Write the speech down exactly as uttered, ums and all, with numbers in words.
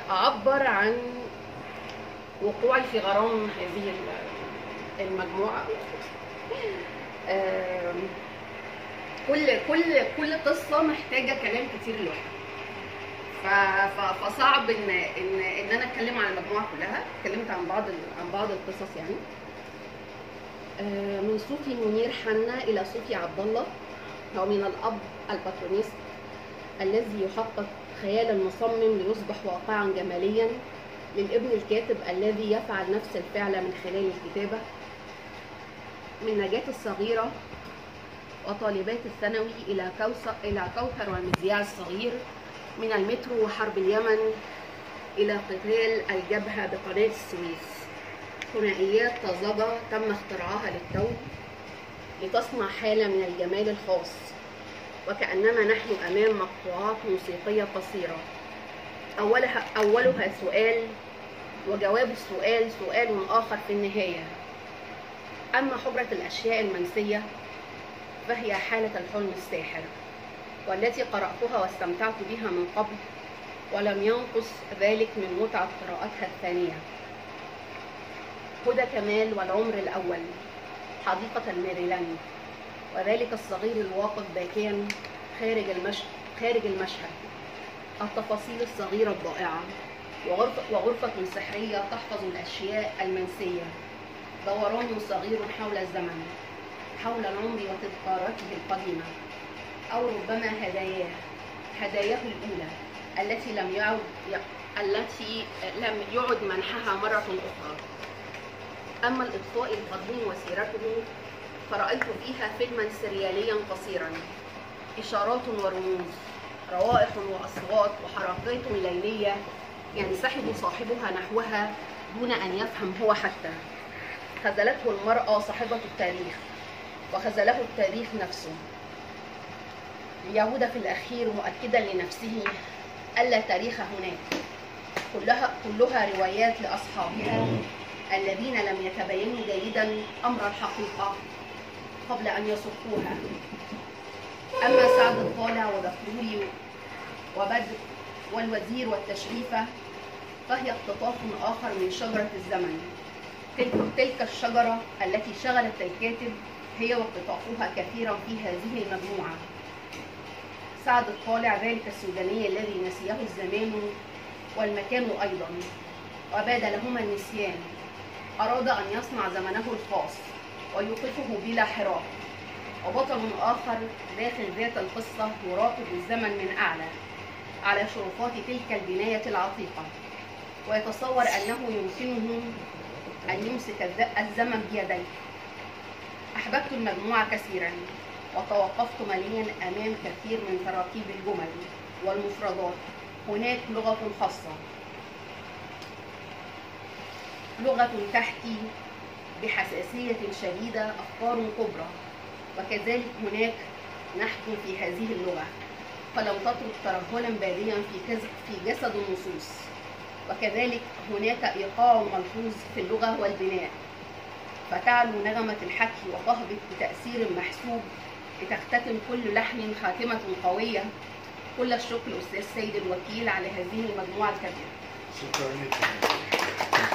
اعبر عن وقوعي في غرام هذه المجموعه. كل كل كل قصه محتاجه كلام كتير لوحدها، فصعب ان ان ان انا اتكلم عن المجموعه كلها. اتكلمت عن بعض عن بعض القصص يعني. من صوفي منير حنا الى صوفي عبد الله، هو من الاب الباترونيست الذي يحقق خيال المصمم ليصبح واقعا جماليا، للابن الكاتب الذي يفعل نفس الفعل من خلال الكتابه، من نجاة الصغيره وطالبات الثانوي الى كوثر الى كوثر والمذياع الصغير، من المترو وحرب اليمن الى قتال الجبهه بقناه السويس. ثنائيات طازجه تم اختراعها للتو لتصنع حاله من الجمال الخاص، وكأننا نحن أمام مقطوعات موسيقية قصيرة أولها, أولها سؤال وجواب السؤال سؤال آخر في النهاية. أما حجرة الأشياء المنسية فهي حالة الحلم الساحر، والتي قرأتها واستمتعت بها من قبل، ولم ينقص ذلك من متعة قراءتها الثانية. هدى كمال والعمر الأول، حديقة الميريلاند، وذلك الصغير الواقف باكيا خارج المشهد خارج المشهد التفاصيل الصغيرة الضائعة، وغرفة, وغرفة سحرية تحفظ الأشياء المنسية، دوران صغير حول الزمن، حول العمر وتذكاراته القديمة، أو ربما هداياه هداياه الأولى التي لم يعد التي لم يعد منحها مرة أخرى. أما الإطفاء القديم وسيرته فرأيت فيها فيلما سرياليا قصيرا، إشارات ورموز، روائح وأصوات وحركات ليلية ينسحب صاحبها نحوها دون أن يفهم هو حتى. خذلته المرأة صاحبة التاريخ، وخذله التاريخ نفسه، ليعود في الأخير مؤكدا لنفسه ألا تاريخ هناك، كلها كلها روايات لأصحابها الذين لم يتبينوا جيدا أمر الحقيقة قبل أن يصفوها. أما سعد الطالع ودكتوري وبدر والوزير والتشريفة فهي اقتطاف آخر من شجرة الزمن. تلك, تلك الشجرة التي شغلت الكاتب هي واقتطافها كثيرا في هذه المجموعة. سعد الطالع ذلك السوداني الذي نسيه الزمان والمكان أيضا، وباد لهما النسيان. أراد أن يصنع زمنه الخاص ويوقفه بلا حراك. وبطل آخر داخل ذات القصة يراقب الزمن من أعلى على شرفات تلك البناية العتيقة، ويتصور أنه يمكنه أن يمسك الزمن بيديه. أحببت المجموعة كثيرا، وتوقفت مليا أمام كثير من تراكيب الجمل والمفردات. هناك لغة خاصة، لغة تحكي بحساسية شديدة أفكار كبرى، وكذلك هناك نحن في هذه اللغة، فلم تترك ترهلا باديا في في جسد النصوص. وكذلك هناك إيقاع ملحوظ في اللغة والبناء، فتعلو نغمة الحكي وتهبط بتأثير محسوب لتختتم كل لحن خاتمة قوية. كل الشكر أستاذ سيد الوكيل على هذه المجموعة الكبيرة. شكرا لك.